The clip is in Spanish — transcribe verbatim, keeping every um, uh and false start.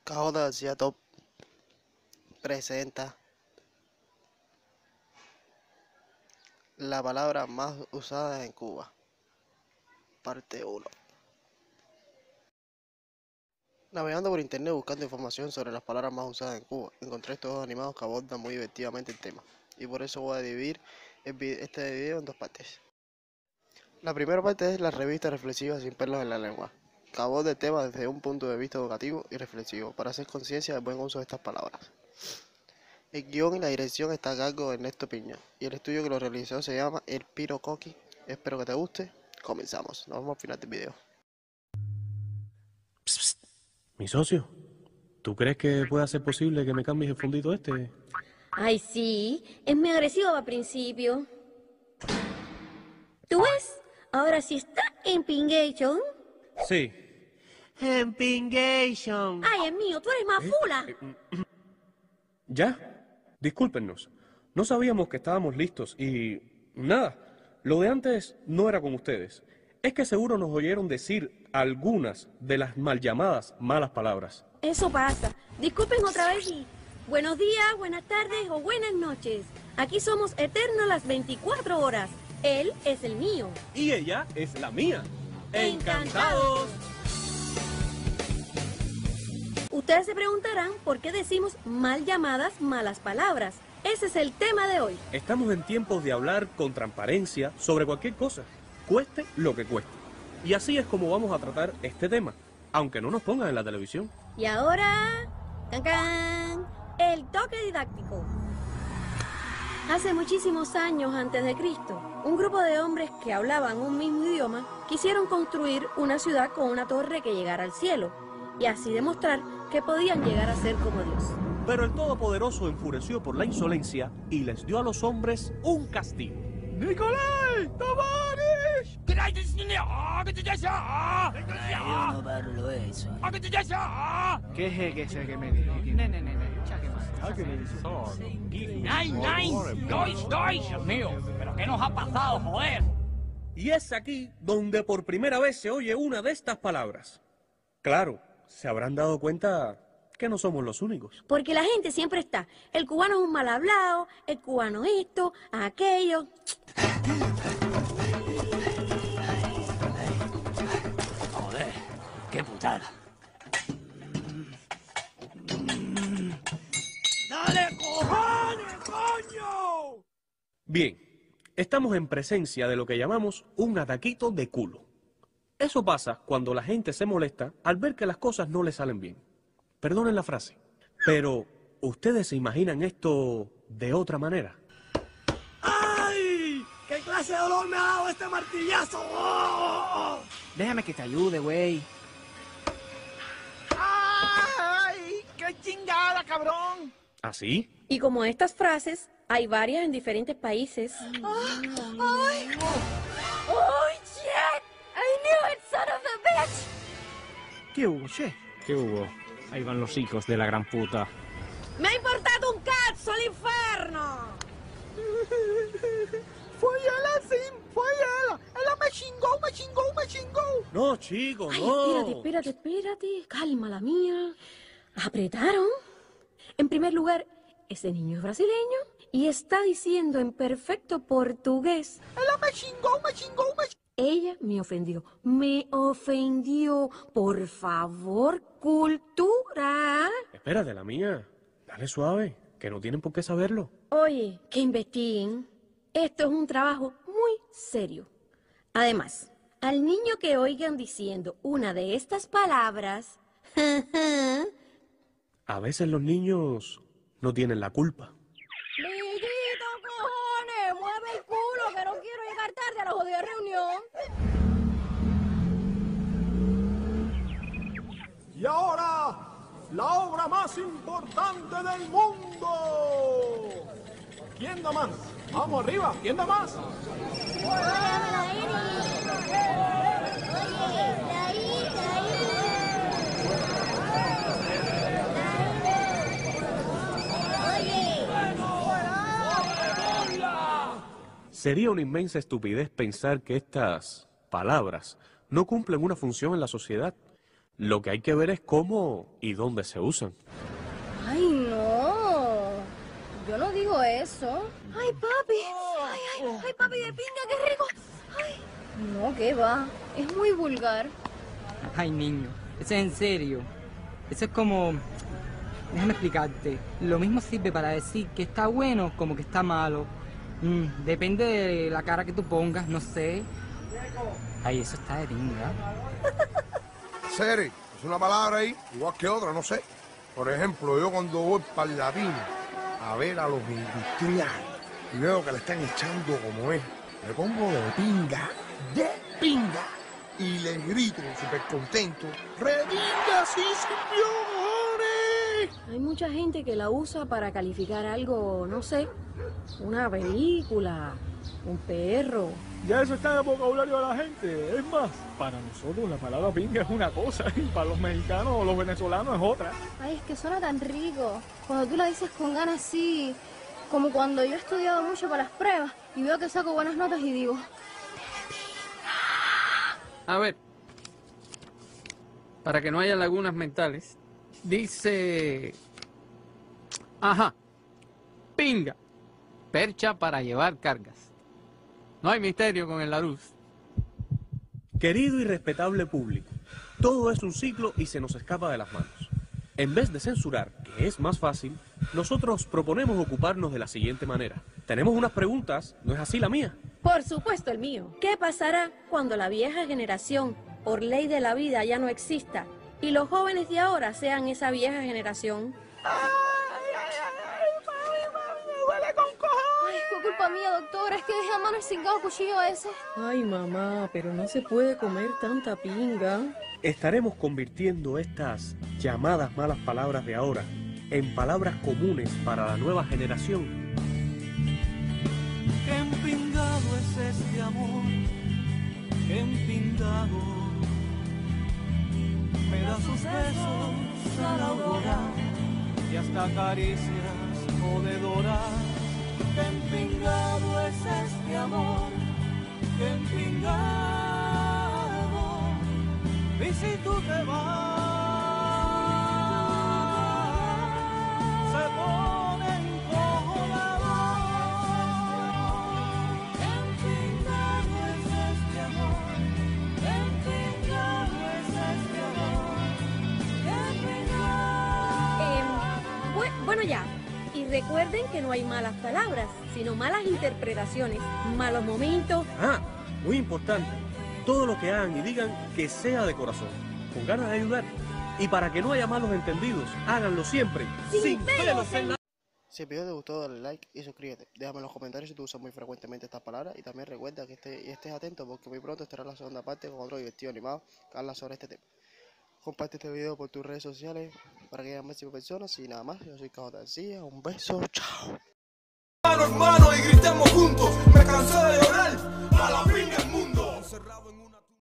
K J García Top presenta la palabra más usada en Cuba, parte uno. Navegando por internet buscando información sobre las palabras más usadas en Cuba, encontré estos dos animados que abordan muy divertidamente el tema, y por eso voy a dividir el video, este video en dos partes. La primera parte es la revista reflexiva Sin pelos en la lengua, que aborda el tema desde un punto de vista educativo y reflexivo, para hacer conciencia del buen uso de estas palabras. El guión y la dirección está a cargo de Ernesto Piña, y el estudio que lo realizó se llama El Piro Coqui. Espero que te guste. Comenzamos. Nos vemos al final del video. Psst, psst. Mi socio, ¿tú crees que pueda ser posible que me cambies el fondito este? Ay, sí, es muy agresivo al principio. ¿Tú ves? Ahora sí está en Pingation. Sí. En Pingation. Ay, es mío, tú eres más fula. ¿Ya? Discúlpenos. No sabíamos que estábamos listos y... nada, lo de antes no era con ustedes. Es que seguro nos oyeron decir algunas de las mal llamadas malas palabras. Eso pasa. Disculpen otra vez y... buenos días, buenas tardes o buenas noches. Aquí somos eternos las veinticuatro horas. Él es el mío. Y ella es la mía. ¡Encantados! Ustedes se preguntarán por qué decimos mal llamadas malas palabras. Ese es el tema de hoy. Estamos en tiempos de hablar con transparencia sobre cualquier cosa, cueste lo que cueste. Y así es como vamos a tratar este tema, aunque no nos pongan en la televisión. Y ahora... ¡can, can! El toque didáctico. Hace muchísimos años antes de Cristo, un grupo de hombres que hablaban un mismo idioma quisieron construir una ciudad con una torre que llegara al cielo y así demostrar que podían llegar a ser como Dios. Pero el Todopoderoso enfureció por la insolencia y les dio a los hombres un castigo. ¡Nicolai! ¡Tavares! ¿Qué es que se que me dijo? Ne, ne, ne, ne. ¡Nine, nine! ¡Dois, dois! Dios mío, ¿pero qué nos ha pasado, joder? Y es aquí donde por primera vez se oye una de estas palabras. Claro, se habrán dado cuenta que no somos los únicos. Porque la gente siempre está, el cubano es un mal hablado, el cubano esto, aquello. Joder, qué putada. ¡Dale, cojones, coño! Bien, estamos en presencia de lo que llamamos un ataquito de culo. Eso pasa cuando la gente se molesta al ver que las cosas no le salen bien. Perdonen la frase, pero ¿ustedes se imaginan esto de otra manera? ¡Ay! ¿Qué clase de dolor me ha dado este martillazo? ¡Oh! Déjame que te ayude, güey. ¡Ay! ¡Qué chingada, cabrón! ¿Así? Y como estas frases, hay varias en diferentes países. ¡Ay! ¡Oh, shit! I knew it, son of a bitch! ¿Qué hubo, che? ¿Qué hubo? Ahí van los hijos de la gran puta. ¡Me ha importado un cazzo al infierno! ¡Fue ella, Sim! ¡Fue ella! ¡Ella me chingó, me chingó, me chingó! No, chicos, Ay, no. espérate, espérate, espérate. Calma la mía. Apretaron. En primer lugar, ese niño es brasileño y está diciendo en perfecto portugués. ¡Ella me chingó, me chingó, me chingó! Ella me ofendió. Me ofendió. Por favor, cultura. Espérate, la mía. Dale suave, que no tienen por qué saberlo. Oye, que investiguen. Esto es un trabajo muy serio. Además, al niño que oigan diciendo una de estas palabras, A veces los niños no tienen la culpa. ¡Mijito, cojones! ¡Mueve el culo que no quiero llegar tarde a la jodida reunión! Y ahora, la obra más importante del mundo. ¿Quién da más? Vamos arriba, ¿quién da más? Sería una inmensa estupidez pensar que estas palabras no cumplen una función en la sociedad. Lo que hay que ver es cómo y dónde se usan. Ay, no. Yo no digo eso. Ay, papi. Ay, ay, ay, papi de pinga, qué rico. Ay. No, ¿qué va? Es muy vulgar. Ay, niño, eso es en serio. Eso es como... Déjame explicarte. Lo mismo sirve para decir que está bueno como que está malo. Mm, depende de la cara que tú pongas, no sé. Ay, eso está de pinga. Seri, es una palabra ahí, igual que otra, no sé. Por ejemplo, yo cuando voy para el latín a ver a los industriales y veo que le están echando como es, me pongo de pinga, de pinga, y les grito súper contento, ¡repinga, sí, señores! Hay mucha gente que la usa para calificar algo, no sé, una película, un perro. Ya eso está en el vocabulario de la gente. Es más, para nosotros la palabra pinga es una cosa y para los mexicanos o los venezolanos es otra. Ay, es que suena tan rico. Cuando tú la dices con ganas así, como cuando yo he estudiado mucho para las pruebas y veo que saco buenas notas y digo... A ver, para que no haya lagunas mentales, dice... Ajá, pinga, percha para llevar cargas. No hay misterio con el Larousse. Querido y respetable público, todo es un ciclo y se nos escapa de las manos. En vez de censurar, que es más fácil, nosotros proponemos ocuparnos de la siguiente manera. Tenemos unas preguntas, ¿no es así la mía? Por supuesto el mío. ¿Qué pasará cuando la vieja generación, por ley de la vida, ya no exista y los jóvenes de ahora sean esa vieja generación? Ay, fue culpa mía, doctora. Es que dejé a mano el cingado cuchillo ese. Ay, mamá, pero no se puede comer tanta pinga. Estaremos convirtiendo estas llamadas malas palabras de ahora en palabras comunes para la nueva generación. Qué empingado es este amor, qué empingado. Me da sus besos a la aurora y hasta caricias moledoras. Qué empingado es este amor, qué empingado. Y si tú te vas, se pone encojonado. Qué empingado es este amor, qué empingado es este amor, qué empingado. Eh, bu- bueno ya. Y recuerden que no hay malas palabras, sino malas interpretaciones, malos momentos. Ah, muy importante. Todo lo que hagan y digan que sea de corazón, con ganas de ayudar. Y para que no haya malos entendidos, háganlo siempre, sin, sin pelos en la... Si el video te gustó, dale like y suscríbete. Déjame en los comentarios si tú usas muy frecuentemente estas palabras. Y también recuerda que estés, estés atento porque muy pronto estará la segunda parte con otro divertido animado que habla sobre este tema. Comparte este video por tus redes sociales para que haya más personas. Y nada más, yo soy Cajota García. Un beso, chao. Mano en mano y gritemos juntos. Me cansé de